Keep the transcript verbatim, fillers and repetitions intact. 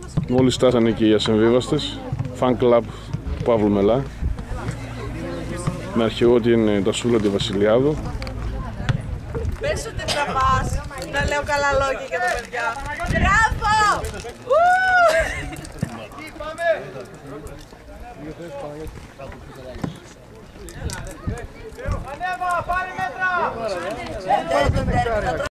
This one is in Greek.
Μόλις στάσανε και οι ασυμβίβαστες. Fan Club του Παύλου Μελά. Με αρχηγό την Τασούλα τη Βασιλιάδου. Πες ότι τραβάς, να λέω καλά λόγια για τα παιδιά. Μπράβο! Ανέβα, πάρε μέτρα!